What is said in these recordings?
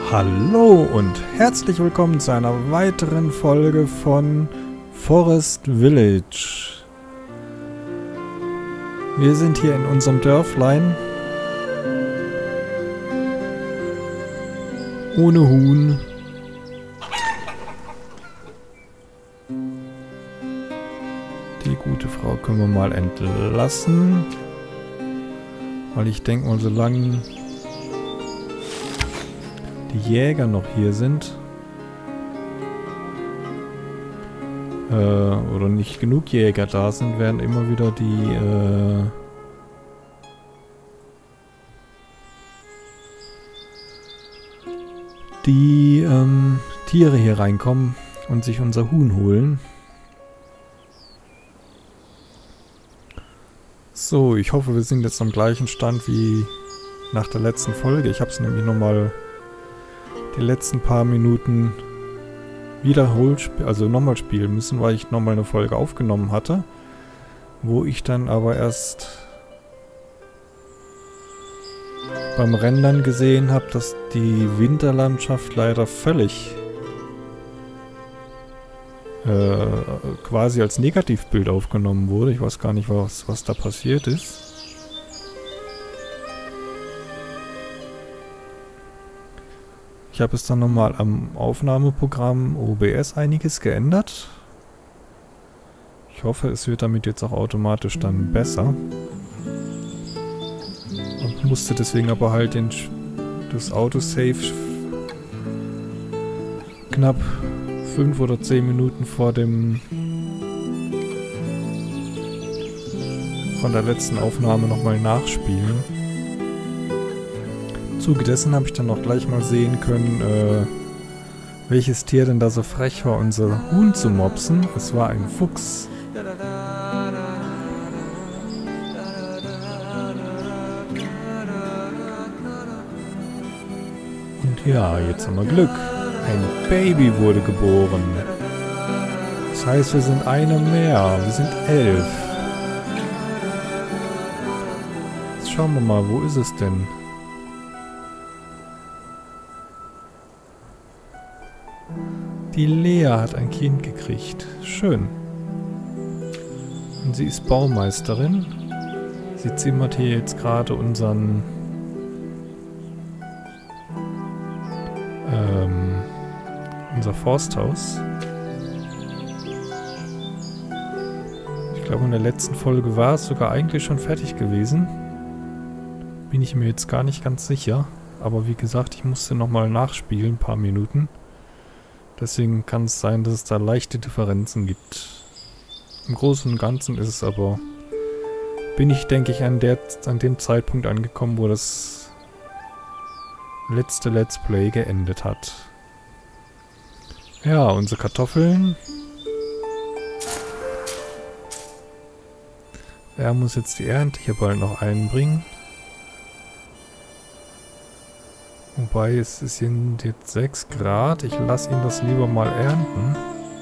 Hallo und herzlich willkommen zu einer weiteren Folge von Forest Village. Wir sind hier in unserem Dörflein. Ohne Huhn. Die gute Frau können wir mal entlassen. Weil ich denke mal, solange die Jäger noch hier sind, oder nicht genug Jäger da sind, werden immer wieder die Tiere hier reinkommen und sich unser Huhn holen. So, ich hoffe, wir sind jetzt am gleichen Stand wie nach der letzten Folge. Ich habe es nämlich nochmal die letzten paar Minuten wiederholt, also nochmal spielen müssen, weil ich nochmal eine Folge aufgenommen hatte, wo ich dann aber erst beim Rendern gesehen habe, dass die Winterlandschaft leider völlig quasi als Negativbild aufgenommen wurde. Ich weiß gar nicht, was da passiert ist. Ich habe es dann nochmal am Aufnahmeprogramm OBS einiges geändert. Ich hoffe, es wird damit jetzt auch automatisch dann besser. Und musste deswegen aber halt das Autosave knapp 5 oder 10 Minuten von der letzten Aufnahme nochmal nachspielen. Im Zuge dessen habe ich dann noch gleich mal sehen können, welches Tier denn da so frech war, unser Huhn zu mopsen. Es war ein Fuchs. Und ja, jetzt haben wir Glück. Ein Baby wurde geboren. Das heißt, wir sind eine mehr. Wir sind 11. Jetzt schauen wir mal, wo ist es denn? Die Lea hat ein Kind gekriegt. Schön. Und sie ist Baumeisterin. Sie zimmert hier jetzt gerade unser Forsthaus. Ich glaube, in der letzten Folge war es sogar eigentlich schon fertig gewesen. Bin ich mir jetzt gar nicht ganz sicher. Aber wie gesagt, ich musste nochmal nachspielen, ein paar Minuten. Deswegen kann es sein, dass es da leichte Differenzen gibt. Im Großen und Ganzen ist es aber... bin ich, denke ich, an dem Zeitpunkt angekommen, wo das letzte Let's Play geendet hat. Ja, unsere Kartoffeln. Er muss jetzt die Ernte hier bald noch einbringen. Wobei es sind jetzt 6 Grad. Ich lasse ihn das lieber mal ernten.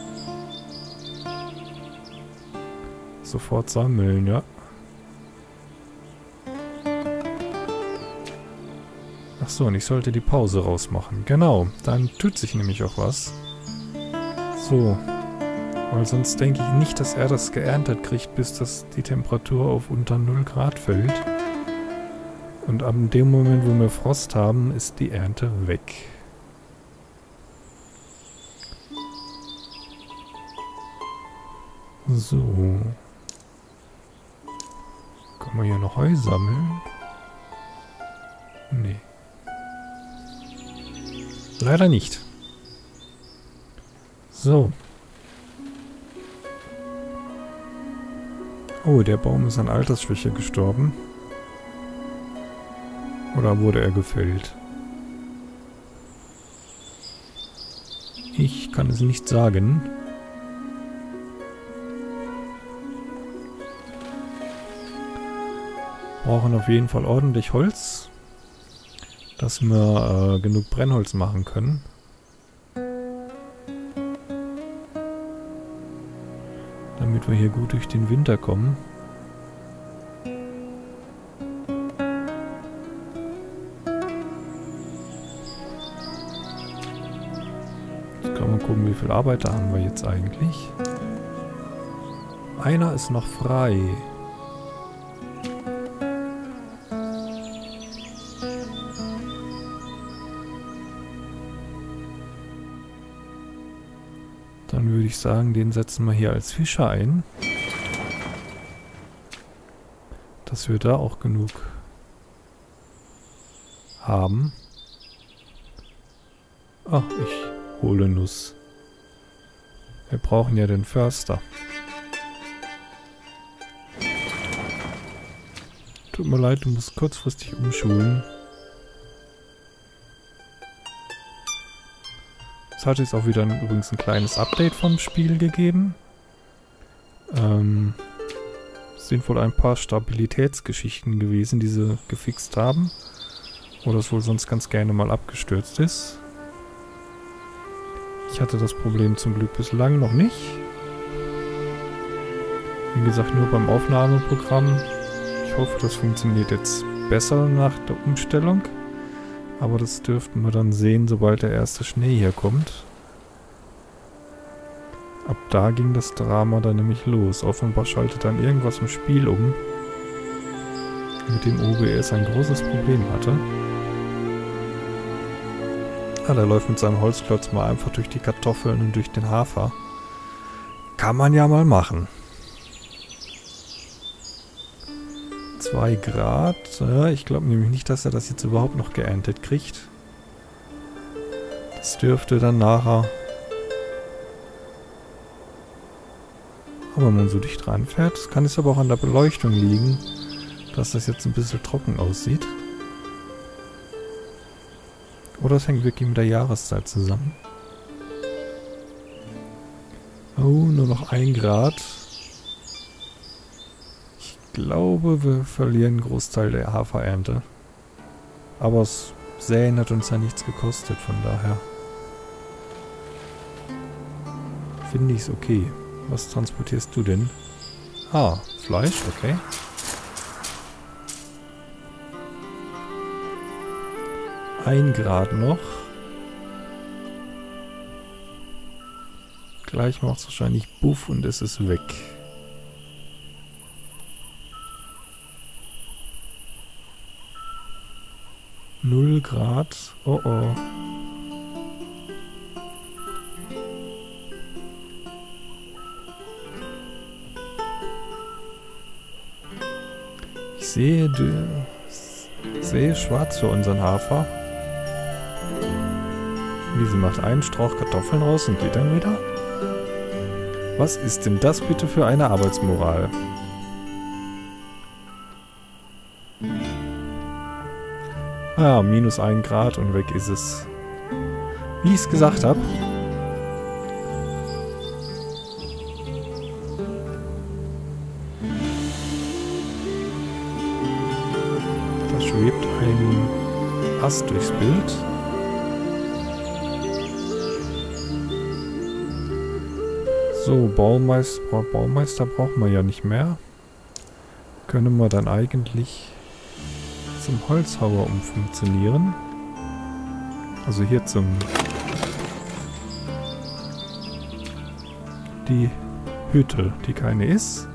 Sofort sammeln, ja. Achso, und ich sollte die Pause rausmachen. Genau, dann tut sich nämlich auch was. So. Weil sonst denke ich nicht, dass er das geerntet kriegt, bis die Temperatur auf unter 0 Grad fällt. Und ab dem Moment, wo wir Frost haben, ist die Ernte weg. So. Können wir hier noch Heu sammeln? Nee. Leider nicht. So. Oh, der Baum ist an Altersschwäche gestorben. Oder wurde er gefällt? Ich kann es nicht sagen. Brauchen auf jeden Fall ordentlich Holz, dass wir genug Brennholz machen können. Damit wir hier gut durch den Winter kommen. mal gucken, wie viele Arbeiter haben wir jetzt eigentlich. Einer ist noch frei. Dann würde ich sagen, den setzen wir hier als Fischer ein. Dass wir da auch genug haben. Ach, ich hole Nuss. Wir brauchen ja den Förster. Tut mir leid, du musst kurzfristig umschulen. Es hat jetzt auch wieder übrigens ein kleines Update vom Spiel gegeben. Es sind wohl ein paar Stabilitätsgeschichten gewesen, die sie gefixt haben. Wo das wohl sonst ganz gerne mal abgestürzt ist. Ich hatte das Problem zum Glück bislang noch nicht. Wie gesagt, nur beim Aufnahmeprogramm. Ich hoffe, das funktioniert jetzt besser nach der Umstellung. Aber das dürften wir dann sehen, sobald der erste Schnee hier kommt. Ab da ging das Drama dann nämlich los. Offenbar schaltet dann irgendwas im Spiel um, mit dem OBS ein großes Problem hatte. Ah, der läuft mit seinem Holzklotz mal einfach durch die Kartoffeln und durch den Hafer. Kann man ja mal machen. 2 Grad. Ja, ich glaube nämlich nicht, dass er das jetzt überhaupt noch geerntet kriegt. Das dürfte dann nachher... Aber wenn man so dicht ranfährt, kann es aber auch an der Beleuchtung liegen, dass das jetzt ein bisschen trocken aussieht. Oder es hängt wirklich mit der Jahreszeit zusammen. Oh, nur noch 1 Grad. Ich glaube, wir verlieren einen Großteil der Haferernte. Aber das Säen hat uns ja nichts gekostet, von daher finde ich es okay. Was transportierst du denn? Ah, Fleisch, okay. Ein Grad noch. Gleich macht es wahrscheinlich Buff und es ist weg. Null Grad. Oh oh. Ich sehe schwarz für unseren Hafer. Diese macht einen Strauch Kartoffeln raus und geht dann wieder. Was ist denn das bitte für eine Arbeitsmoral? Ah, minus 1 Grad und weg ist es. Wie ich es gesagt habe. Da schwebt ein Ast durchs Bild. So, Baumeister brauchen wir ja nicht mehr. Können wir dann eigentlich zum Holzhauer umfunktionieren. Also hier die Hütte, die keine ist.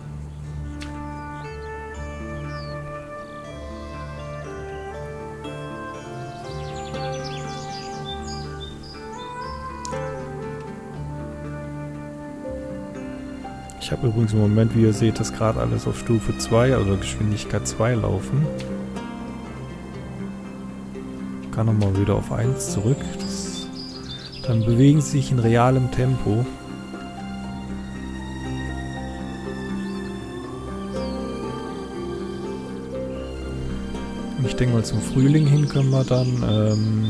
Ich habe übrigens im Moment, wie ihr seht, das gerade alles auf Stufe 2, also Geschwindigkeit 2 laufen. Ich kann nochmal wieder auf 1 zurück. Dann bewegen sie sich in realem Tempo. Und ich denke mal, zum Frühling hin können wir dann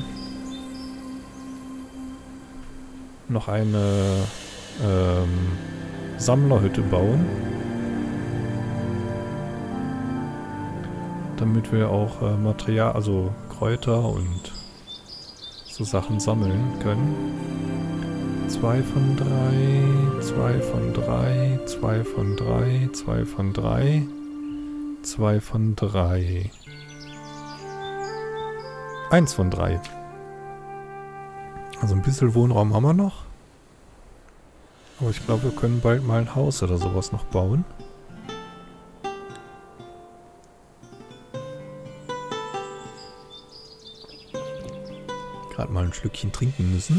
noch eine Sammlerhütte bauen, damit wir auch Material, also Kräuter und so Sachen sammeln können. 2 von 3, 2 von 3, 2 von 3, 2 von 3, 2 von 3. 1 von 3. Also ein bisschen Wohnraum haben wir noch. Aber ich glaube, wir können bald mal ein Haus oder sowas noch bauen. Gerade mal ein Schlückchen trinken müssen.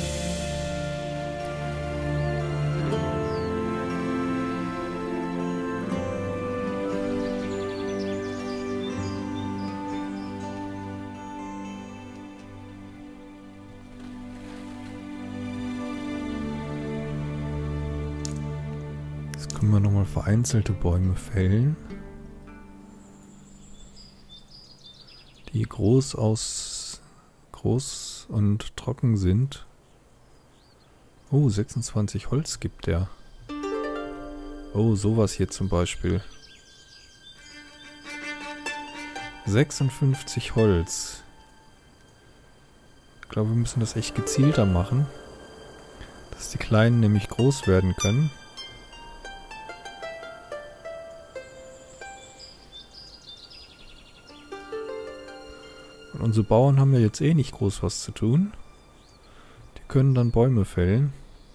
Jetzt können wir nochmal vereinzelte Bäume fällen, die groß und trocken sind. Oh, 26 Holz gibt der. Oh, sowas hier zum Beispiel. 56 Holz. Ich glaube, wir müssen das echt gezielter machen, dass die Kleinen nämlich groß werden können. Und unsere Bauern haben ja jetzt eh nicht groß was zu tun. Die können dann Bäume fällen.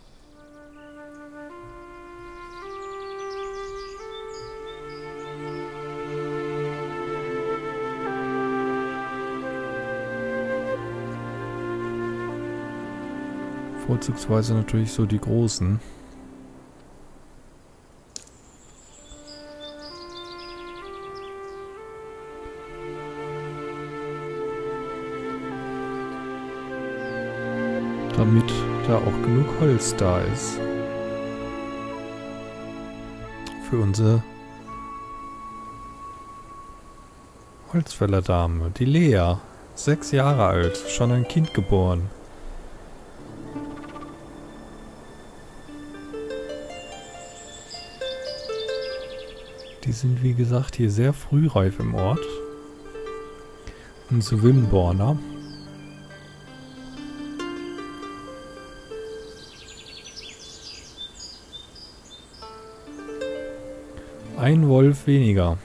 Vorzugsweise natürlich so die großen. Damit da auch genug Holz da ist. Für unsere Holzfällerdame, die Lea. 6 Jahre alt, schon ein Kind geboren. Die sind wie gesagt hier sehr frühreif im Ort. Unsere Wimborner. Ein Wolf weniger.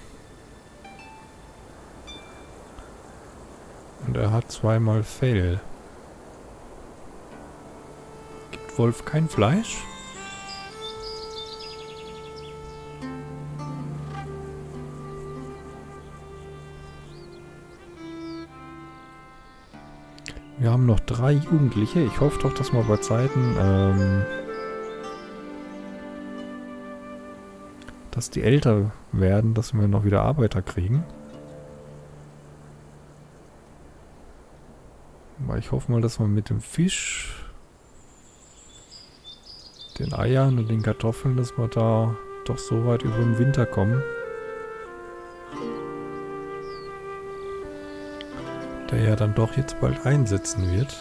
Und er hat 2-mal Fell. Gibt Wolf kein Fleisch? Wir haben noch 3 Jugendliche. Ich hoffe doch, dass wir bei Zeiten, dass die älter werden, dass wir noch wieder Arbeiter kriegen. Aber ich hoffe mal, dass wir mit dem Fisch, den Eiern und den Kartoffeln, dass wir da doch so weit über den Winter kommen. Der ja dann doch jetzt bald einsetzen wird.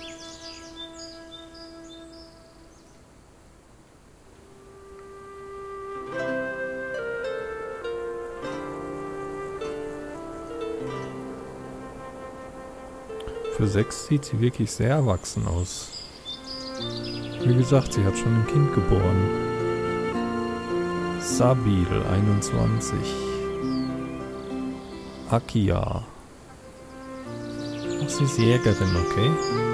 Für 6 sieht sie wirklich sehr erwachsen aus. Wie gesagt, sie hat schon ein Kind geboren. Sabil, 21. Akia. Ach, sie ist Jägerin, okay.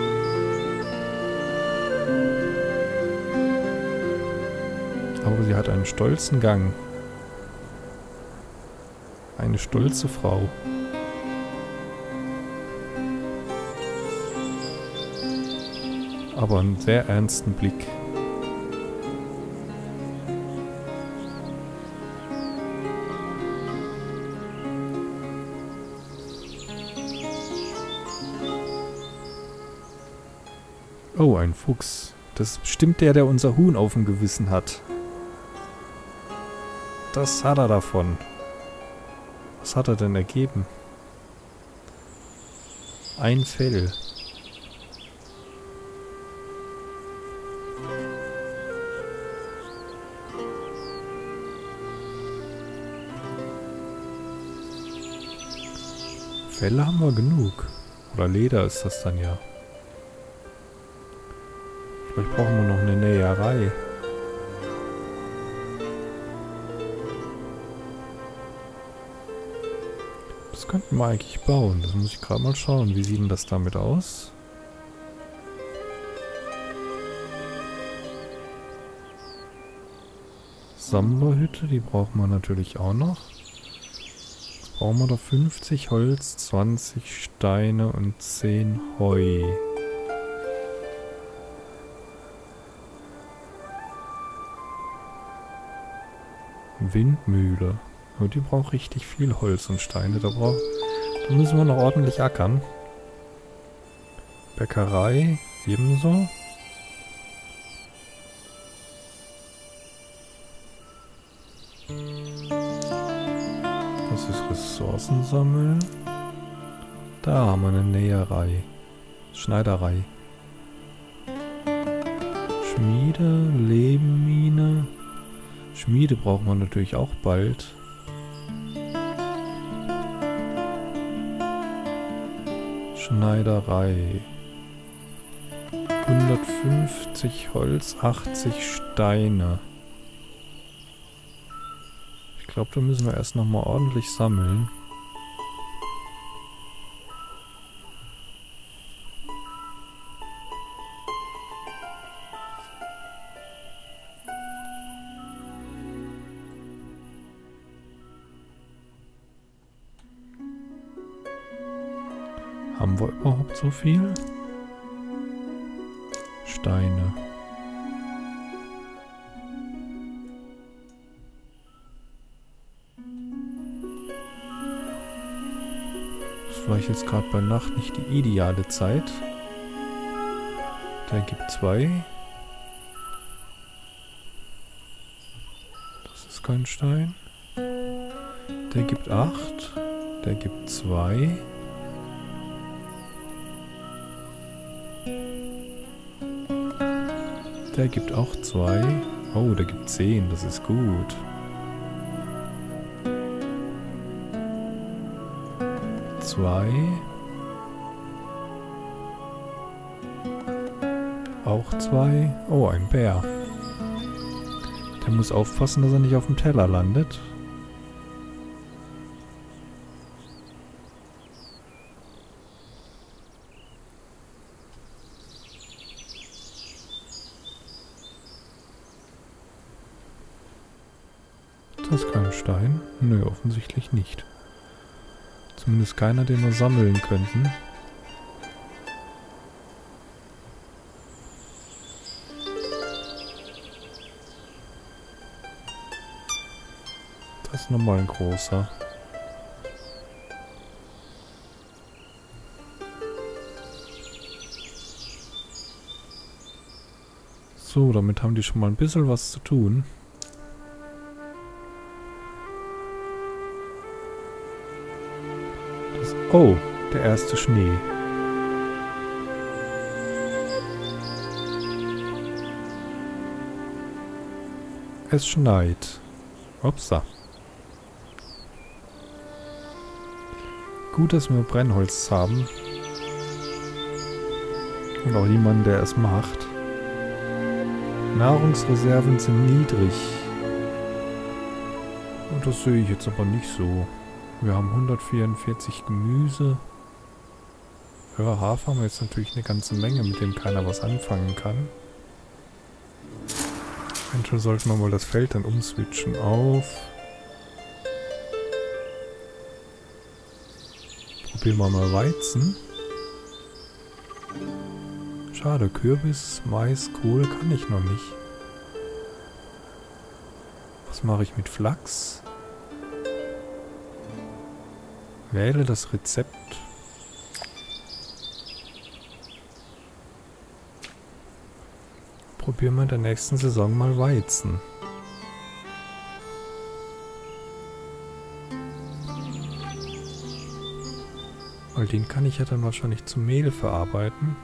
Aber sie hat einen stolzen Gang. Eine stolze Frau. Aber einen sehr ernsten Blick. Oh, ein Fuchs. Das ist bestimmt der, der unser Huhn auf dem Gewissen hat. Das hat er davon. Was hat er denn ergeben? Ein Fell. Felle haben wir genug. Oder Leder ist das dann ja. Vielleicht brauchen wir noch eine Näherei. Das könnten wir eigentlich bauen. Das muss ich gerade mal schauen. Wie sieht denn das damit aus? Sammlerhütte, die brauchen wir natürlich auch noch. Jetzt brauchen wir da 50 Holz, 20 Steine und 10 Heu. Windmühle. Oh, die braucht richtig viel Holz und Steine. Da müssen wir noch ordentlich ackern. Bäckerei ebenso. Das ist Ressourcen sammeln. Da haben wir eine Näherei. Schneiderei. Schmiede, Lehmmine. Schmiede brauchen wir natürlich auch bald. Schneiderei. 150 Holz, 80 Steine. Ich glaube, da müssen wir erst nochmal ordentlich sammeln. Haben wir überhaupt so viel? Steine. Das ist vielleicht jetzt gerade bei Nacht nicht die ideale Zeit. Der gibt 2. Das ist kein Stein. Der gibt 8. Der gibt 2. Der gibt auch 2. Oh, der gibt 10. Das ist gut. 2. Auch 2. Oh, ein Bär. Der muss aufpassen, dass er nicht auf dem Teller landet. Das ist kein Stein. Nö, offensichtlich nicht. Zumindest keiner, den wir sammeln könnten. Das ist nochmal ein großer. So, damit haben die schon mal ein bisschen was zu tun. Oh, der erste Schnee. Es schneit. Upsa. Gut, dass wir Brennholz haben. Und auch jemanden, der es macht. Nahrungsreserven sind niedrig. Und das sehe ich jetzt aber nicht so. Wir haben 144 Gemüse. Ja, Hafer haben wir jetzt natürlich eine ganze Menge, mit dem keiner was anfangen kann. Eventuell sollten wir mal das Feld dann umswitchen auf. Probieren wir mal Weizen. Schade, Kürbis, Mais, Kohl kann ich noch nicht. Was mache ich mit Flachs? Wähle das Rezept. Probieren wir in der nächsten Saison mal Weizen. Weil den kann ich ja dann wahrscheinlich zu Mehl verarbeiten.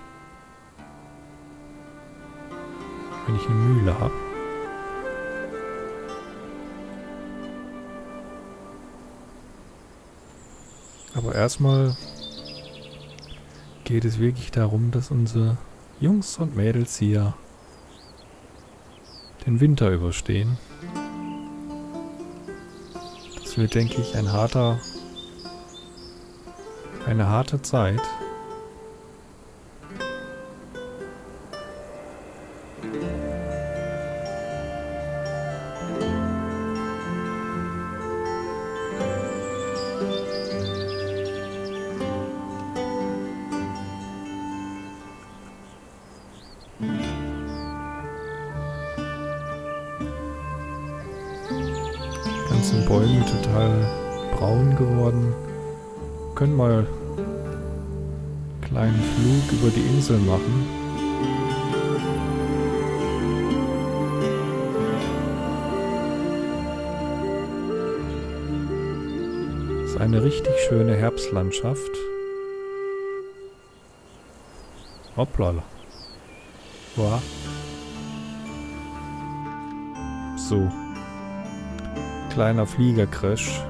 Wenn ich eine Mühle habe. Aber erstmal geht es wirklich darum, dass unsere Jungs und Mädels hier den Winter überstehen. Das wird, denke ich, eine harte Zeit. ganzen Bäume total braun geworden. Wir können mal einen kleinen Flug über die Insel machen. Das ist eine richtig schöne Herbstlandschaft. Hoppla. Wow. So. Kleiner Fliegercrash.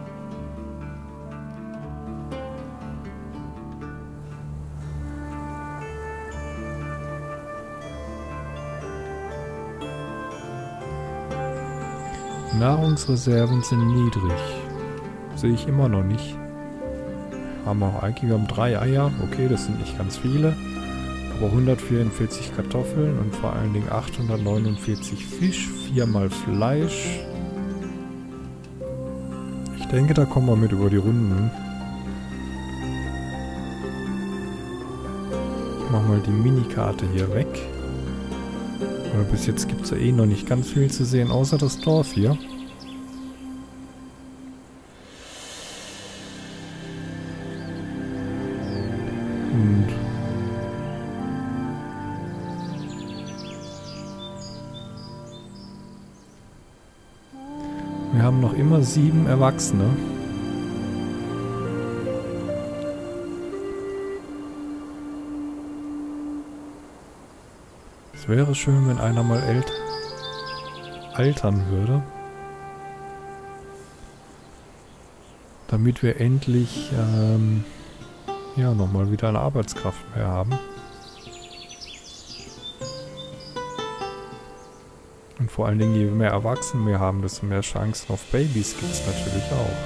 Nahrungsreserven sind niedrig. Sehe ich immer noch nicht. Haben wir eigentlich 3 Eier. Okay, das sind nicht ganz viele. Aber 144 Kartoffeln und vor allen Dingen 849 Fisch, 4 mal Fleisch. Ich denke, da kommen wir mit über die Runden. Ich mache mal die Minikarte hier weg. Aber bis jetzt gibt es ja eh noch nicht ganz viel zu sehen, außer das Dorf hier. Und wir haben noch immer 7 Erwachsene. Es wäre schön, wenn einer mal altern würde. Damit wir endlich ja, nochmal wieder eine Arbeitskraft mehr haben. Und vor allen Dingen, je mehr Erwachsene wir haben, desto mehr Chancen auf Babys gibt es natürlich auch.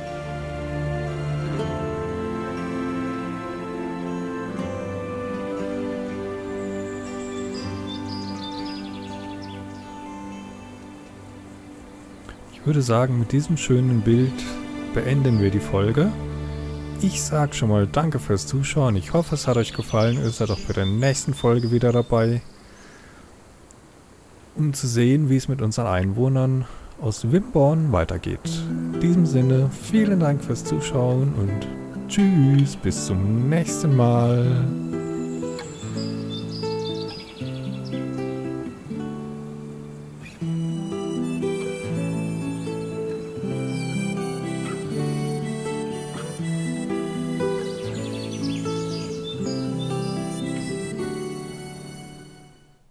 Ich würde sagen, mit diesem schönen Bild beenden wir die Folge. Ich sage schon mal danke fürs Zuschauen. Ich hoffe, es hat euch gefallen. Ihr seid auch bei der nächsten Folge wieder dabei, um zu sehen, wie es mit unseren Einwohnern aus Wimborne weitergeht. In diesem Sinne, vielen Dank fürs Zuschauen und tschüss, bis zum nächsten Mal.